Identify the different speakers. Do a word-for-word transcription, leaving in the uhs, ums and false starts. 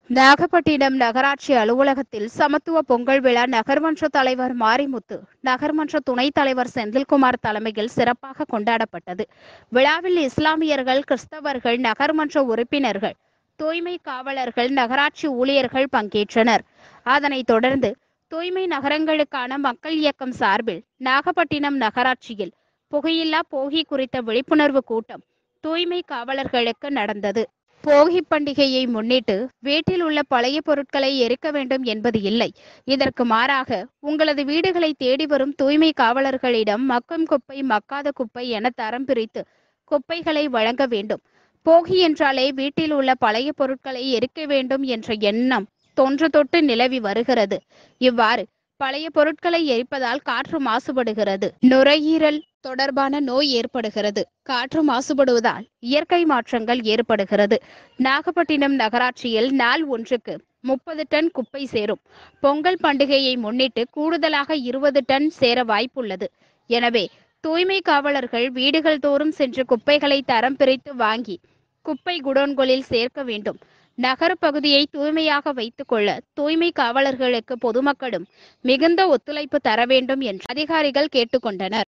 Speaker 1: நாகப்பட்டினம் நகராட்சி அலுவலகத்தில் சமத்துவ பொங்கல் விழா நகர்மன்ற தலைவர் மாரிமுத்து, நகர்மன்ற துணைத் தலைவர் செந்தில்குமார் தலைமையில் சிறப்பாக கொண்டாடப்பட்டது. விழாவில் இஸ்லாமியர்கள், கிறிஸ்தவர்கள், நகர்மன்ற உறுப்பினர்கள், தூய்மை காவலர்கள், நகராட்சி ஊழியர்கள் பங்கேற்றனர். அதனைத் தொடர்ந்து தூய்மை நகரங்களுக்கான மக்கள் இயக்கம் சார்பில் நாகப்பட்டினம் நகராட்சியில் புகையில்லா போகி குறித்த விழிப்புணர்வு கூட்டம் தூய்மை காவலர்களுக்கு நடந்தது. போகி பண்டிகையை முன்னிட்டு வீட்டில் உள்ள பழைய பொருட்களை எரிக்க வேண்டும் என்பது இல்லை. இதற்கு மாறாக உங்களது வீடுகளை தேடி வரும் தூய்மை காவலர்களிடம் மக்கும் குப்பை, மக்காத குப்பை என தரம் பிரித்து குப்பைகளை வழங்க வேண்டும். போகி என்றாலே வீட்டில் உள்ள பழைய பொருட்களை எரிக்க வேண்டும் என்ற எண்ணம் தொன்று தொட்டு நிலவி வருகிறது. இவ்வாறு பழைய பொருட்களை எரிப்பதால் காற்று மாசுபடுகிறது, நுரையீரல் தொடர்பான நோய் ஏற்படுகிறது. காற்று மாசுபடுவதால் இயற்கை மாற்றங்கள் ஏற்படுகிறது. நாகப்பட்டினம் நகராட்சியில் நாள் ஒன்றுக்கு முப்பது டன் குப்பை சேரும். பொங்கல் பண்டிகையை முன்னிட்டு கூடுதலாக இருபது டன் சேர வாய்ப்புள்ளது. எனவே தூய்மை காவலர்கள் வீடுகள் தோறும் சென்று குப்பைகளை தரம் பிரித்து வாங்கி குப்பை குடோன்களில் சேர்க்க வேண்டும். நகர பகுதியை தூய்மையாக வைத்துக் கொள்ள தூய்மை காவலர்களுக்கு பொதுமக்களும் மிகுந்த ஒத்துழைப்பு தர வேண்டும் என்று அதிகாரிகள் கேட்டுக்கொண்டனர்.